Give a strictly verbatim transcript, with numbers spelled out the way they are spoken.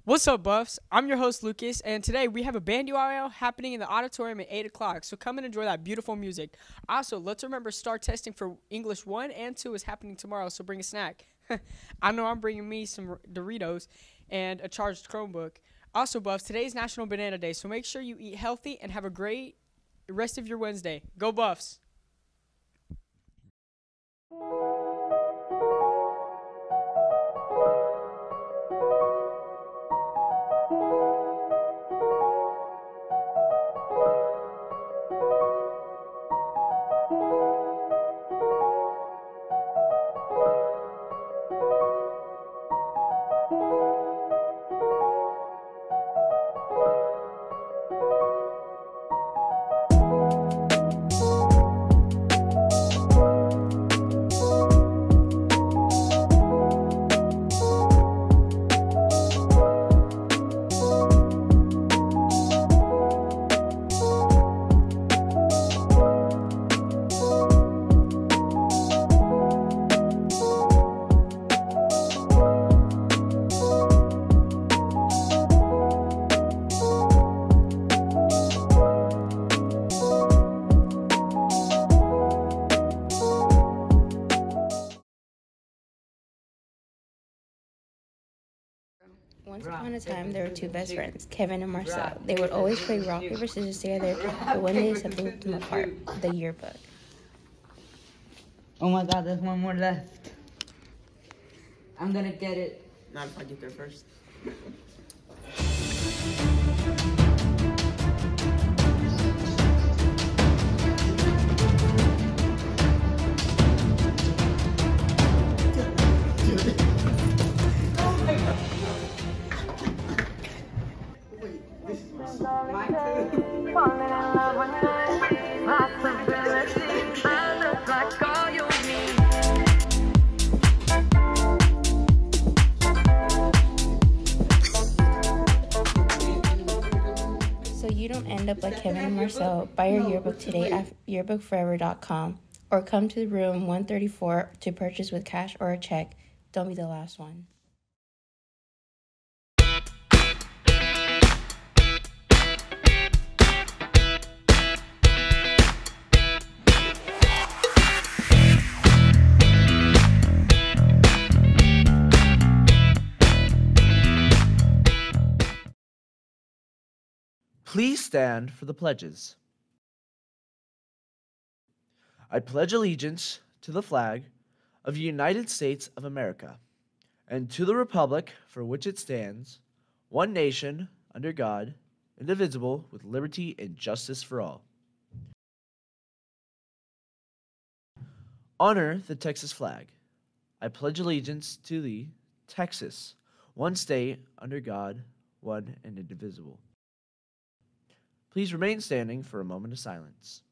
What's up, Buffs? I'm your host, Lucas, and today we have a band U R L happening in the auditorium at eight o'clock, so come and enjoy that beautiful music. Also, let's remember STAR testing for English one and two is happening tomorrow, so bring a snack. I know I'm bringing me some Doritos and a charged Chromebook. Also, Buffs, today's National Banana Day, so make sure you eat healthy and have a great rest of your Wednesday. Go Buffs! Once upon a time, there were two best friends, Kevin and Marcel. They would always play rock, paper, scissors together, but one day something ripped them apart, the yearbook. Oh my god, there's one more left. I'm gonna get it. Not if I get there first. So you don't end up like Kevin and Marcel, buy your yearbook today at yearbook forever dot com or come to room one thirty-four to purchase with cash or a check. Don't be the last one. Please stand for the pledges. I pledge allegiance to the flag of the United States of America and to the republic for which it stands, one nation, under God, indivisible, with liberty and justice for all. Honor the Texas flag. I pledge allegiance to the Texas, one state, under God, one and indivisible. Please remain standing for a moment of silence.